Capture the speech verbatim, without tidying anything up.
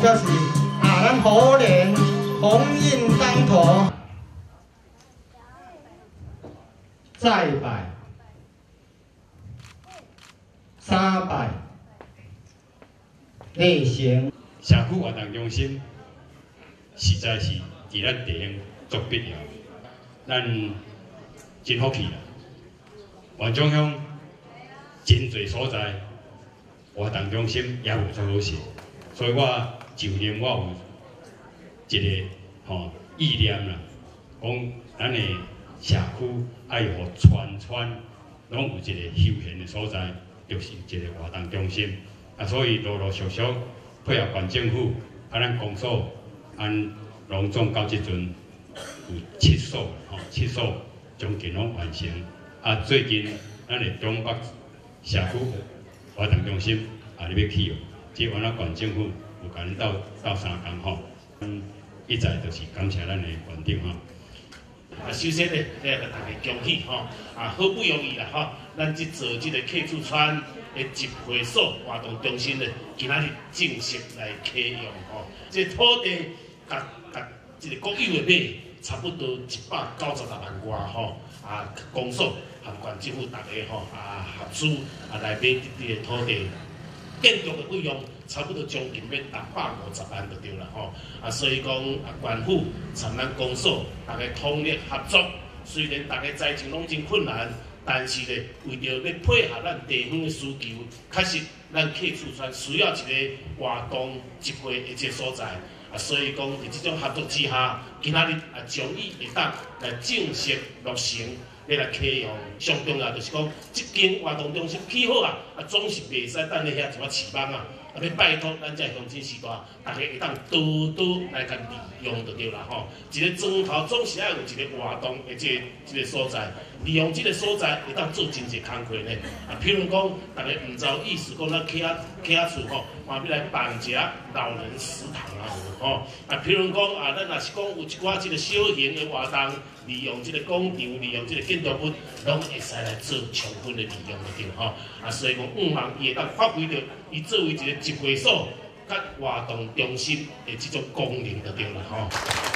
就是啊，咱虎年鸿运当头，再拜三拜内行。 社区活动中心实在是伫咱地方做必要，咱真福气啦。县中乡真侪所在活动中心也有做好势，所以我就任我有一个吼意念啦，讲咱的社区爱互全村拢有一个休闲的所在，就是一个活动中心。啊，所以陆陆续续配合县政府，啊，咱公所按拢总到即阵有七所吼，七所将近拢完成。啊，最近咱的中北社区活动中心也咧要起哦，即完了县政府有甲咱斗斗相共吼。嗯，一再就是感谢咱的县长吼。 啊，首先咧，咧大家恭喜吼，啊，好不容易啦吼，咱即做即个客厝村的集会所活动中心咧，今仔日正式来启用吼。即个土地，甲甲即个国有的买，差不多一百九十六万外吼。啊，公所和县政府大家吼啊合资啊来买这个土地，建筑的费用差不多将近要达百五十万就对啦吼。啊，所以讲啊，县府参咱公所大家通力合作，虽然大家财政拢真困难，但是咧为着要配合咱地方的需求，确实咱客厝村需要一个活动集会的一个所在。啊，所以讲伫这种合作之下，今仔日啊，将伊会当来正式落成，要来启用。上重要就是讲，即间活动中心起好啊，啊总是袂使等咧遐一寡翅膀啊，啊要拜托咱遮乡亲时代，大家会当多多来甲利用就对啦吼。一个庄头总是要有一个活动的即个即个所在，利用即个所在会当做真侪工课呢。啊，譬如讲，大家毋知有意思，讲咱客仔客仔厝吼，嘛要来办一个老人食堂啊。吼，啊，譬如讲啊，咱若是讲有一寡即个小型的活动，利用即个广场，利用即个建筑物，拢会使来做充分的利用就对吼。啊，所以讲五望伊会当发挥着伊作为一个集会所、甲活动中心的即种功能就对啦吼。